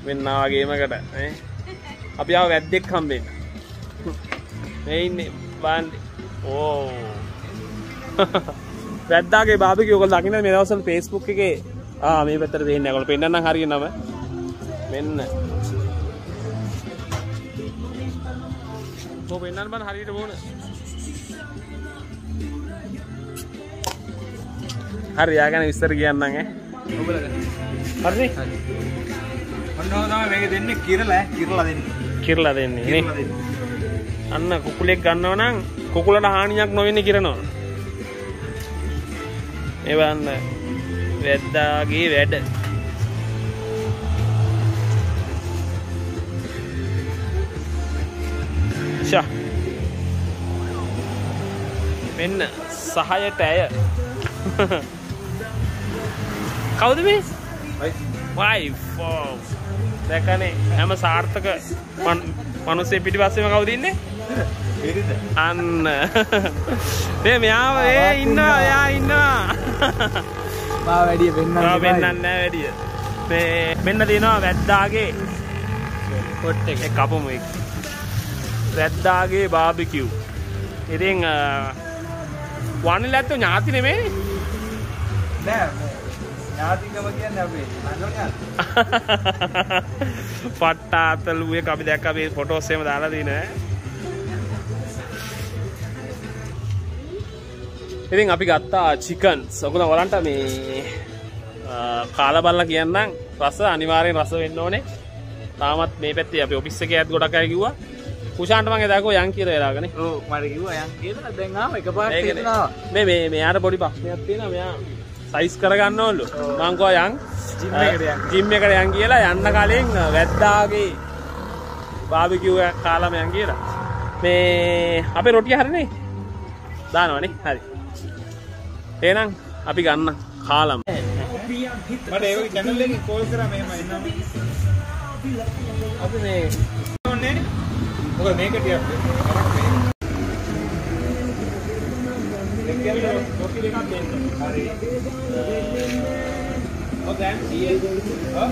වෙන්න වගේමකට නේ. අපි ආව වැද්දෙක් හම්බෙන්න. මේ ඉන්නේ බාන්නේ. ඕ. වැද්දාගේ BBQ ඔයගොල්ලෝ දකින්නද මේ දවස්වල Facebook එකේ මේ පැත්තට දෙන්නේ නැහැ. ඔයගොල්ලෝ පෙන්නන්නම් හරියනම. මෙන්න. කො පෙන්නන්න බෑ හරියට ඕන. හරි යාගෙන විස්තර කියන්නම් ඈ. හරිනේ? හරි. ඔන්නෝ තමයි මේක දෙන්නේ කිරලා දෙන්නේ නේ. අන්න කුකුලෙක් ගන්නව නම් කුකුලට හානියක් නොවෙන්නේ කිරනවා. ඒ වන්න වැද්දාගේ වැඩ. ෂා. මෙන්න සහයට ඇය. කවුද මේ? වයිෆ්. දැකනේ හැම සාර්ථක මිනිස්සේ පිටිපස්සෙම කවුද ඉන්නේ? අන්න මේ මෙයාව ඉන්නවා එයා ඉන්නවා. මා වැඩි වෙන්නන්නේ නැහැ වැඩි. මේ මෙන්න තියෙනවා වැද්දාගේ පොට් එක කපමු එක. වැද්දාගේ BBQ. ඉතින් වනිලත් ඥාති නෙමෙයි. නෑ ඥාතිකම කියන්නේ අපි නංගෝනේ. patta අතලු එක අපි දැක්ක මේ ෆොටෝස් එහෙම දාලා දිනේ. ඉතින් අපි ගත්තා චිකන්ස්. ඔයගොල්ලෝ වලන්ට මේ කාලා බලලා කියන්නම් රස අනිවාර්යෙන් රස වෙන්න ඕනේ. තාමත් මේ පැත්තේ අපි ඔෆිස් එකේ ඇත් ගොඩක් අය කිව්වා. කුෂාන්ට මම එදාකෝ යන් කියලා වෙලාවකනේ. ඔව් මට කිව්වා යන් කියලා දැන් ආව එකපාරට එනවා. මේ මෙයාට පොඩි ප්‍රශ්නයක් තියෙනවා. මෙයා සයිස් කරගන්න ඕනලු. මං කෝ යන් ජිම් එකට යන් කියලා යන්න කලින් වැද්දාගේ BBQ එකක් කාලාම යන් කියලා. මේ අපේ රොටිය හරිනේ. දානවනේ. හරි. එහෙනම් අපි ගන්න කාලම. මට ඒ වගේ channel එකකින් කෝල් කරා මෙහෙම එන්නම්. අපි මේ ඕනේ නේ. මොකද මේක ටිකක් කරක් මේ. දෙකෙන් කොපි දෙකක් දෙන්න. හරි. ඔය දැන් CL හා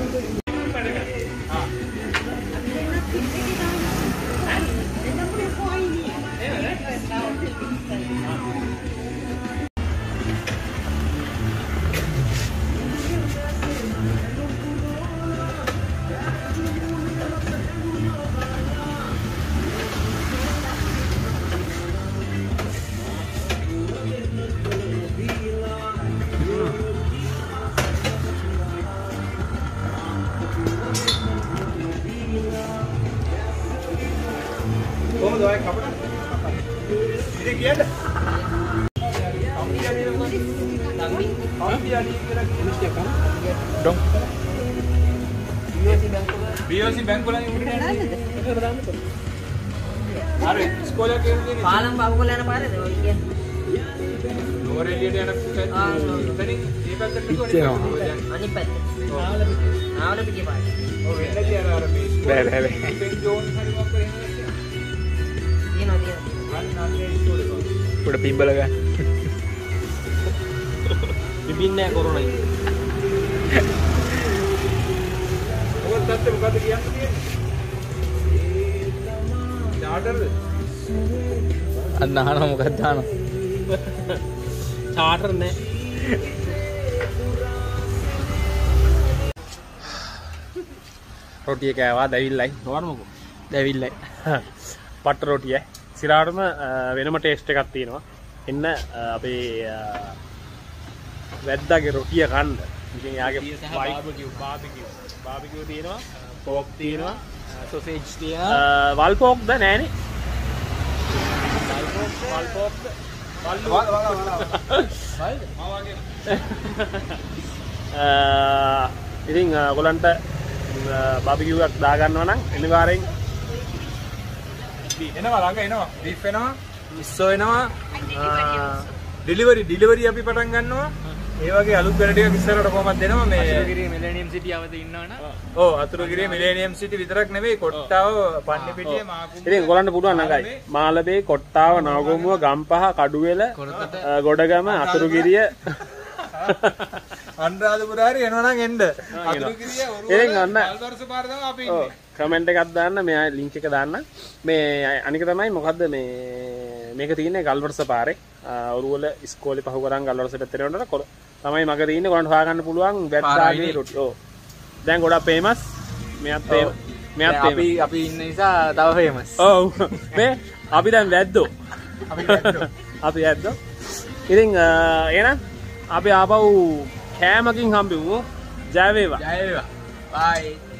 BBQ බැංකුවලින් උඩට යන්නේ. හරි ඉස්කෝලේ කියන්නේ පාලම් බංගල යන පාරේද ඔය කියන්නේ. ලෝවර් එළියට යන එතනින් මේ පැත්තට ගිහුවා අනිත් පැත්ත. ආවල පිටිය පාරේ. ඔව් වෙන්න කියලා අර මේ බෑ සෙන් ජෝන් හරි මොකක් කරේ තියෙනවා. අන්න ඉස්කෝලේ පොඩ පිම්බල ගන්න. පිපින්නේ නැහැ කොරෝනා ඉන්නේ. ඔතත් මොකද කියන්නේ? චාටර්ද? අන්න අහනවා මොකක්ද දානවා? චාටර් නෑ. රොටිය කෑවා දැවිල්ලයි. නෝනමකෝ. දැවිල්ලයි. පට්ට රොටියයි. සිරාටම වෙනම ටේස්ට් එකක් තියෙනවා. එන්න අපේ වැද්දාගේ රොටිය කන්න. ඉතින් යාගේ BBQ තියෙනවා, පෝක් තියෙනවා, සොසේජ් තියෙනවා. වල් පෝක්ද නෑනේ. වල් පෝක්ද? ඉතින් ඔයගොල්ලන්ට BBQ එකක් දාගන්නවා නම් අනිවාර්යෙන් එනවා ළඟ එනවා. බීෆ් එනවා, මිස්සෝ එනවා. ඩෙලිවරි අපි පටන් ගන්නවා. ඒ වගේ අලුත් වැඩ ටිකක් ඉස්සරහට කොහමද දෙනවා මේ අතුරුගිරිය මිලේනියම් සිටි අවද ඉන්නවනේ. ඔව් අතුරුගිරිය මිලේනියම් සිටි විතරක් නෙවෙයි කොට්ටාව පන්නිපිටිය මාකුඹ. ඉතින් ඔයගොල්ලන්ට පුළුවන් නගයි. මාළඹේ කොට්ටාව නාගොමුව ගම්පහ කඩුවෙල ගොඩගම අතුරුගිරිය අනුරාධපුර හරි එනවා නම් එන්න. අතුරුගිරිය ඔරුවල කල්වර්ෂ පාර තමයි අපි ඉන්නේ. කමෙන්ට් එකක් දාන්න මෙයා ලින්ක් එක දාන්න. මේ අනික තමයි මොකද්ද මේ මේක තියෙන්නේ ගල්වර්ෂ පාරේ. ඔරුවල ඉස්කෝලේ පහු කරන් ගල්වර්ෂ පැත්තට යනකොට තමයි මග තියෙන්නේ. කොහොමද හොයාගන්න පුළුවන් වැද්දාගේ රොටි. ඔව්. දැන් ගොඩක් ෆේමස්. මෙයත් අපි ඉන්න නිසා තව ෆේමස්. ඔව්. මේ අපි දැන් වැද්දෝ. අපි වැද්දෝ. ඉතින් එහෙනම් අපි ආපහු කෑමකින් හම්බෙමු. ජය වේවා. ජය වේවා. බයි.